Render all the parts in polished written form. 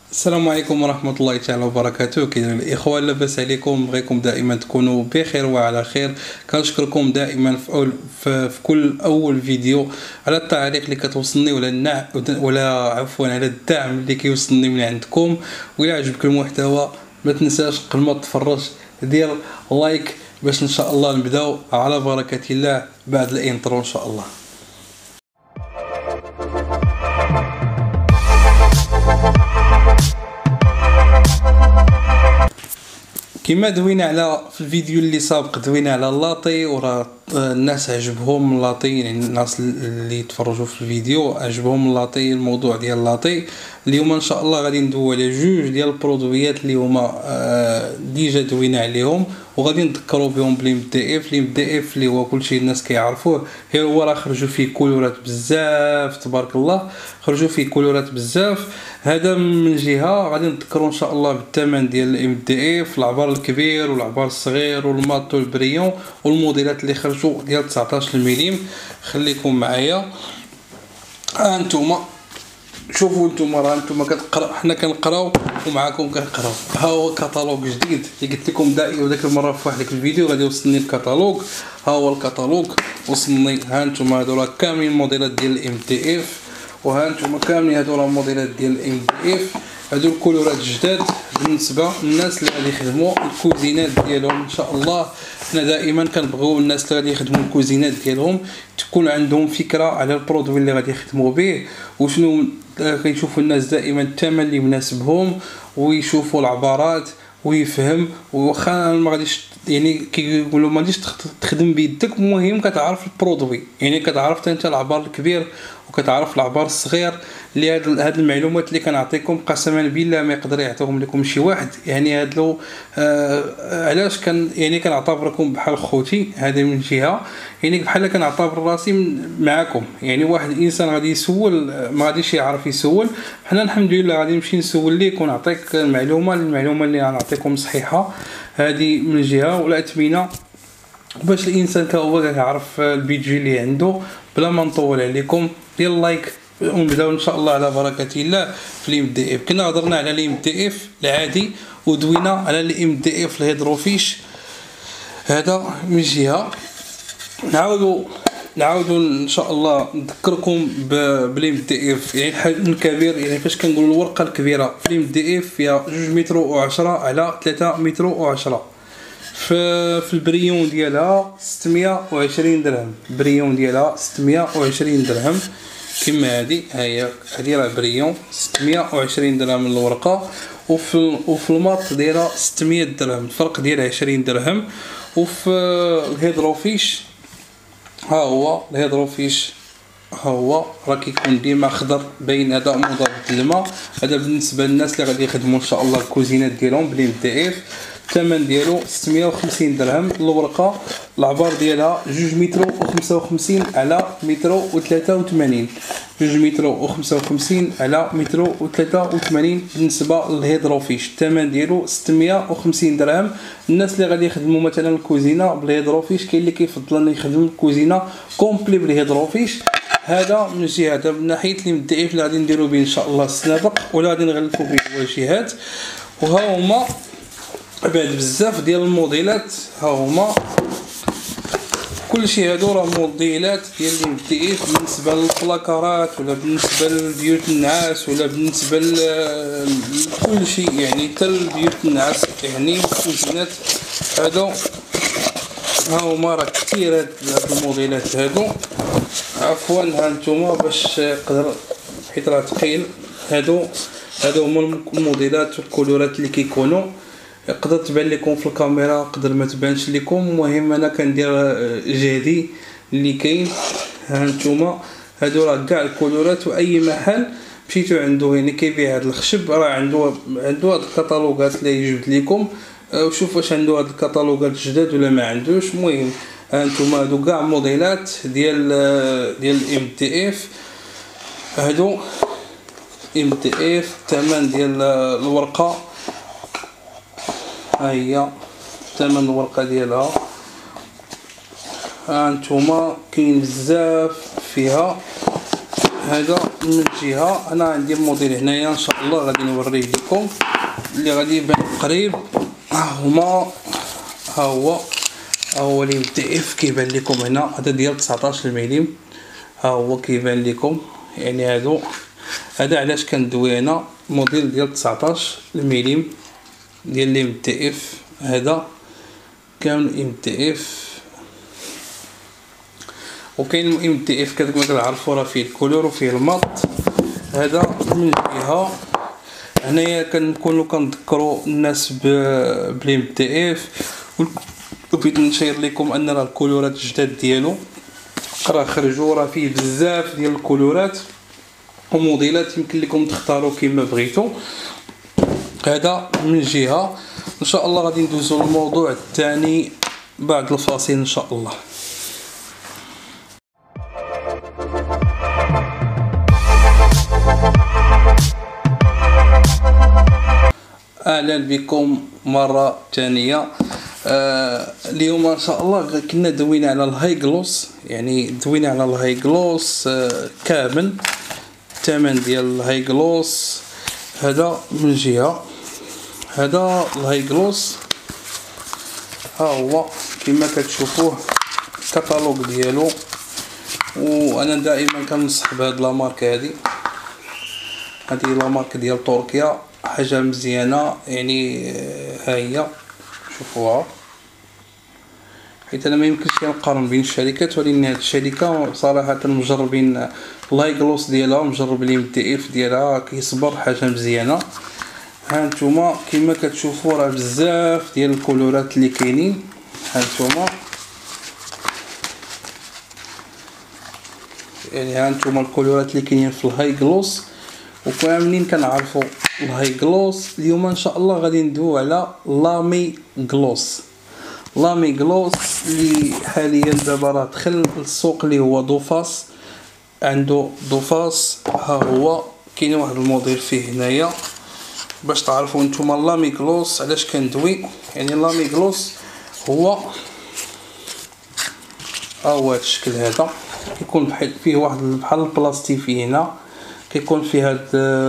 السلام عليكم ورحمة الله تعالى وبركاته. كي دايرين الإخوة؟ لاباس عليكم؟ بغيكم دائما تكونوا بخير وعلى خير. كنشكركم دائما في كل أول فيديو على التعليق اللي كتوصلني ولا عفوا على الدعم اللي كيوصلني من عندكم. وإلا عجبك المحتوى ما تنساش قبل ما تفرج دير لايك باش إن شاء الله نبداو على بركة الله بعد الانترو إن شاء الله. كما دوينا على في الفيديو اللي سابق، دوينا على اللاطي وراه الناس عجبهم اللاطي، يعني الناس اللي تفرجوا في الفيديو عجبهم اللاطي، الموضوع ديال اللاطي. اليوم ان شاء الله غادي ندويو على جوج ديال البرودويات اللي هما ديجا دوينا عليهم وغادي نذكروا بهم بلي دي اف. اللي هو كلشي الناس كيعرفوه، هو راه خرجوا فيه كولورات بزاف تبارك الله، خرجوا فيه كولورات بزاف. هذا من جهه غادي نذكروا ان شاء الله بالثمن ديال الام دي اف، العبار الكبير والعبار الصغير والمات والبريون والموديلات اللي خرجوا ديال 19 ملم. خليكم معايا. انتم شوفوا، انتم راه انتم كتقراو، حنا كنقراو ومعاكم كنقراو. ها هو كتالوج جديد اللي قلت لكم ديك المره في واحد الفيديو غادي يوصلني الكتالوج. ها هو الكتالوج وصلني. ها انتم هادو راه كاملين موديلات ديال الام دي اف، وها انتم كاملين هادو راه موديلات ديال الام دي اف. هادو الكولورات جداد بالنسبه للناس اللي غادي يخدموا الكوزينات ديالهم ان شاء الله. حنا دائما كنبغيو الناس اللي غادي يخدموا الكوزينات ديالهم تكون عندهم فكره على البرودوي اللي غادي يخدموا به، وشنو كيشوفوا الناس دائما الثمن اللي مناسبهم، ويشوفوا العبارات ويفهم. وخا ما غاديش يعني كيقولوا ما غاديش تخدم بيدك، المهم كتعرف البرودوي، يعني كتعرف انت العبار الكبير وكتعرف العبار الصغير. اللي هاد المعلومات اللي كنعطيكم قسما بالله ما يقدر يعطيهم لكم شي واحد. يعني هادلو علاش يعني كنعتبركم بحال خوتي. هذه من جهه، يعني بحال كنعتبر راسي معاكم. يعني واحد الانسان غادي يسول ما غاديش يعرف يسول، حنا الحمد لله غادي نمشي نسول ليك ونعطيك المعلومه اللي غنعطيكم صحيحه. هذه من جهه ولا اثمنه باش الانسان هو يعرف البيجي اللي عنده. بلا ما نطول عليكم، ديال لايك ونبداو ان شاء الله على بركه الله في الام دي اف. كنا هضرنا على الام دي اف العادي ودوينا على الام دي اف الهيدروفيش. هذا من جهه. نعاودوا ان شاء الله نذكركم بالام دي اف. يعني الحجم الكبير، يعني فاش كنقولوا الورقه الكبيره في الام دي اف فيها 2 متر و10 على 3 متر و10. في البريون ديالها 620 درهم. البريون ديالها 620 درهم كما هذه راه بريون 620 درهم الورقه. وفي الماط دايره 600 درهم، الفرق ديالها 20 درهم. وفي الهيدروفيش ها هو الهيدروفيش، ها هو راه كيكون ديما خضر باين. هذا مضاد الماء. هذا بالنسبه للناس اللي غادي يخدموا ان شاء الله الكوزينات ديالهم بالام دي اف. الثمن ديالو 650 درهم الورقه. العبار ديالها 2 متر و55 على متر و83. 2 متر و55 على متر و83 بالنسبه للهيدروفيش. الثمن ديالو 650 درهم. الناس اللي غادي يخدموا مثلا الكوزينه بالهيدروفيش، كاين اللي كيفضل انه يخدم الكوزينه كومبلي بالهيدروفيش. هذا من جهه. هذا من ناحيه اللي مدعي اللي غادي نديرو به ان شاء الله السنابق، ولا غادي نغلفوا به الواجهات. وها هما بعد بزاف ديال الموديلات. ها هما كلشي هادو راه موديلات ديال الام دي اف بالنسبه للبلاكارات ولا بالنسبه لبيوت النعاس ولا بالنسبه لكل شيء، يعني حتى البيوت النعاس يعني الكوزينات هادو. ها هما راه كثير هاد الموديلات هادو. عفوا ها نتوما باش يقدر حيت راه ثقيل. هادو هما الموديلات والكولورات اللي كيكونوا. يقدر تبان لكم في الكاميرا، يقدر ما تبانش لكم، المهم انا كندير جهدي اللي كاين. ها نتوما هادو راه كاع الكولورات، واي محل مشيتو عنده يعني كيبيع هاد الخشب راه عنده هاد الكتالوجات اللي يجبد لكم. وشوف واش عنده هاد الكتالوجات جداد ولا ما عندوش. المهم ها نتوما هادو كاع موديلات ديال الام دي اف. هادو ام دي اف. الثمن ديال الورقه ها هي ثمن الورقه ديالها. ها نتوما كاين بزاف فيها. هذا من جهه انا عندي الموديل هنايا ان شاء الله غادي نوريه لكم اللي غادي يبان قريب. ها هو اللي مدي اف كيبان لكم هنا، هذا ديال 19 ملم. ها هو كيبان لكم يعني هذا علاش كندوي انا موديل ديال 19 ملم ديال لي مدي اف. هذا كامل ام دي اف، وكاين ام دي اف كما كنعرفوا راه فيه الكولور وفيه المط. هذا من جهه. هنايا كنكونوا كنذكروا الناس بالام دي اف، وبغيت نشير لكم ان راه الكولورات الجداد ديالو راه خرجوا، راه فيه بزاف ديال الكولورات وموديلات يمكن لكم تختاروا كما بغيتوا. هذا من جهه. ان شاء الله غادي ندوزو للموضوع الثاني بعد الفاصل ان شاء الله. اهلا بكم مره ثانيه. اليوم ان شاء الله كنا دوينا على الهاي جلوس، يعني دوينا على الهاي جلوس كامل الثمن ديال الهاي جلوس. هذا من جهه. هذا الهاي جلوس ها هو كما كتشوفوه الكتالوج ديالو، وانا دائما كنصح بهاد لا مارك. هذه لا مارك ديال تركيا، حاجه مزيانه يعني. ها هي شوفوها، حيت انا ما يمكنش نقارن بين الشركات، ولكن هاد الشركه صراحه مجربين الهاي جلوس ديالها، مجرب لي دي اف ديالها، كيصبر، حاجه مزيانه. ها نتوما كما كتشوفوا راه بزاف ديال الكولورات اللي كاينين. ها نتوما يعني ها نتوما الكولورات اللي كاينين في الهاي جلوس، وكاملين كنعرفوا الهاي جلوس. اليوم ان شاء الله غادي ندويو على لامي جلوس. لامي جلوس اللي حاليا دابا راه دخل للسوق، اللي هو دوفاس. عنده دوفاس. ها هو كاين واحد الموديل فيه هنايا باش تعرفوا نتوما لامي جلوس علاش كندوي. يعني لامي جلوس هو هذا الشكل هذا، كيكون فيه واحد بحال البلاستيفي هنا، كيكون فيه هاد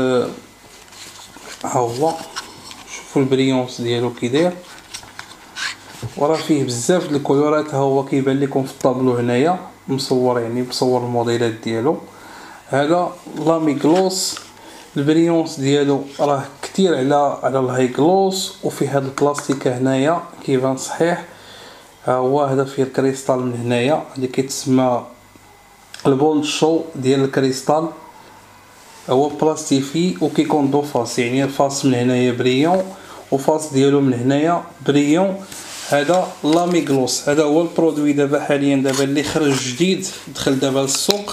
ها هو شوفوا البريونس ديالو كي داير، وراه فيه بزاف د الكولورات. ها هو كيبان لكم في الطابلو هنايا مصور، يعني مصور الموديلات ديالو. هذا لامي جلوس البريونس ديالو راه كتير على الهاي جلوس، وفيه هاد البلاستيكه هنايا كيبان صحيح. ها هو هذا فيه الكريستال من هنايا اللي كيتسمى البول شو ديال الكريستال، هو بلاستيفي وكيكون دو فاس، يعني الفاس من هنايا بريون وفاس ديالو من هنايا بريون. هذا لامي جلوس، هذا هو البرودوي دابا حاليا دابا اللي خرج جديد، دخل دابا للسوق،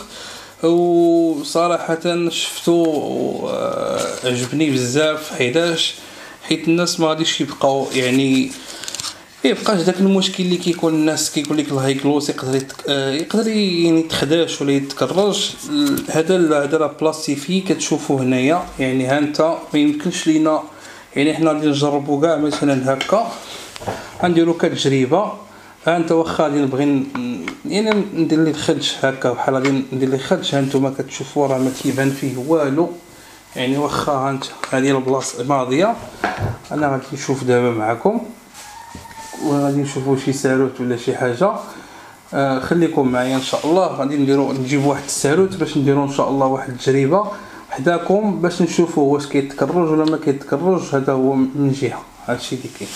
وصراحه شفتو عجبني بزاف. حيت الناس ما غاديش يبقاو يعني يبقاش داك المشكل اللي كيكون الناس كيقول لك الهاي جلوس يقدر يعني يتخداش ولا يتكرج. هذا راه بلاستيفي كتشوفوا هنايا، يعني ها انت ما يمكنش لينا يعني حنا غادي نجربوا كاع مثلا هكا، غنديروا كتجربه. ها انت واخا غادي نبغي يعني ندير لي الخدش هكا بحال غادي ندير لي خدش، ها نتوما كتشوفوا راه ما كيبان فيه والو، يعني واخا ها انت هذه البلاصه ماضيه. انا غادي نشوف دابا معكم وغادي نشوفوا شي ساروت ولا شي حاجه. خليكم معايا ان شاء الله. غادي نجيب واحد الساروت باش نديروا ان شاء الله واحد التجربه حداكم باش نشوفوا واش كيتكرج ولا ما كيتكرج. هذا هو من جهه هادشي اللي كاين.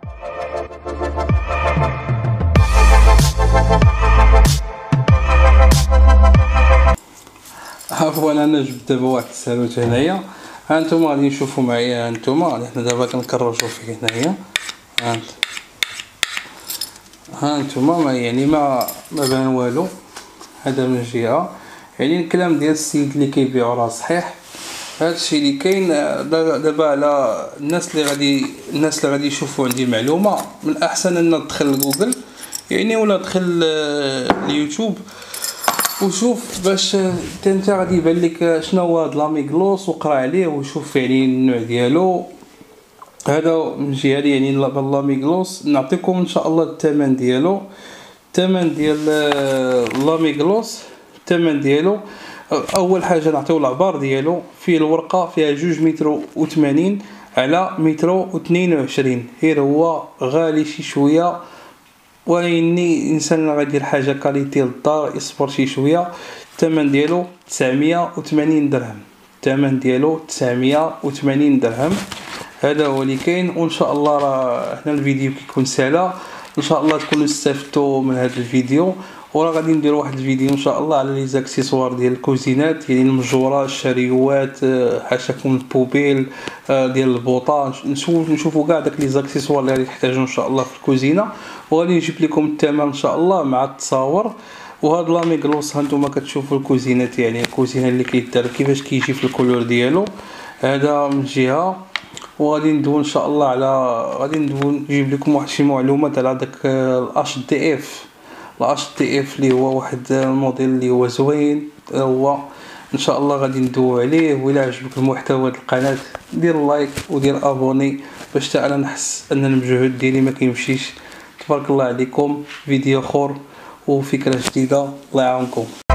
عفوا انا جبت دابا واحد الساروت هنايا. ها نتوما غادي نشوفوا معايا. ها نتوما حنا دابا كنكرجوا فيه هنايا. ها نتوما ما بان والو. هذا من جهه، يعني الكلام ديال السيد اللي كيبيعوا راه صحيح. هادشي اللي كاين دابا على الناس اللي غادي يشوفوا عندي معلومه، من الاحسن ان تدخل لجوجل يعني ولا دخل اليوتيوب وشوف باش انت غادي يبان لك شنو هو هاد لامي جلوس، وقرا عليه وشوف يعني النوع ديالو. هذا من جهه يعني لامي جلوس. نعطيكم ان شاء الله الثمن ديالو. الثمن ديال لامي جلوس، الثمن ديالو اول حاجه نعطيو العبار ديالو. فيه الورقه فيها 2 متر و80 على 1 متر و22. غير هو غالي شي شويه، ولكني الانسان غادي يدير حاجه كاليتي للدار يصبر شي شويه. الثمن ديالو 980 درهم. الثمن ديالو 980 درهم. هذا هو اللي كاين. وان شاء الله راه هنا الفيديو كيكون سهله، ان شاء الله تكونوا استفدتوا من هذا الفيديو. وراه غادي ندير واحد الفيديو ان شاء الله على لي زاكسيسوار ديال الكوزينات، يعني المجوره، الشريوات، حاشاكم البوبيل ديال البوطه. نشوفوا كاع داك لي زاكسيسوار اللي غادي تحتاجوا ان شاء الله في الكوزينه، وغادي نجيب لكم الثمن ان شاء الله مع التصاور. وهاد لاميغلوس هانتوما كتشوفوا الكوزينات، يعني الكوزينه اللي كيدار كيفاش كيجي في الكولور ديالو. هذا من جهه. وغادي ندوي ان شاء الله على غادي ندوي نجيب لكم واحد شي معلومات على داك الاش دي اف. الاش دي اف اللي هو واحد الموديل اللي هو زوين، هو ان شاء الله غادي ندوي عليه. وإلا عجبك المحتوى ديال القناه دير لايك ودير ابوني باش حتى انا نحس ان المجهود ديالي ما كيمشيش. تبارك الله عليكم. فيديو اخر وفكره جديده. الله يعاونكم.